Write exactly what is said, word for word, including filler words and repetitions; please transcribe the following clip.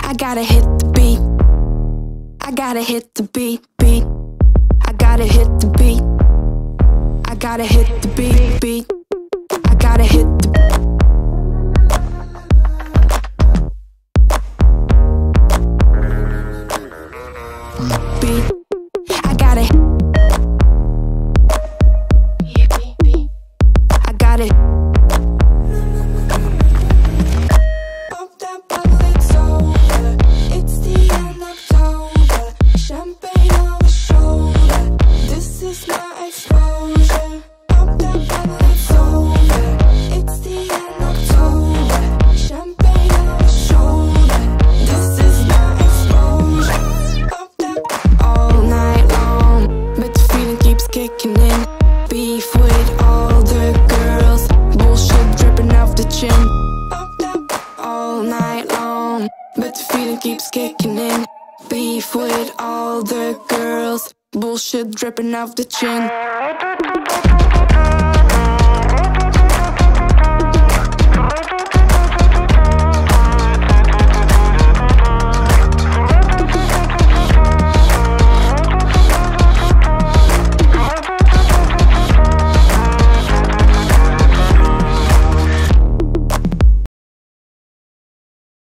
I gotta hit the beat. I gotta hit the beat, beat. I gotta hit the beat. I gotta hit the beat, beat. I gotta hit the beat. I gotta I gotta Pop that bottle, it's over. It's the end of October. Champagne on the shoulder. This is my exposure. Pop that bottle, it's over. It's the end of October. Champagne on the shoulder. This is my exposure. Pop that all night long, but the feeling keeps kicking in. Beef with all the girls, bullshit dripping off the chin. Pop that All night long, but the feeling keeps kicking in. Beef with all the girls, bullshit dripping off the chin.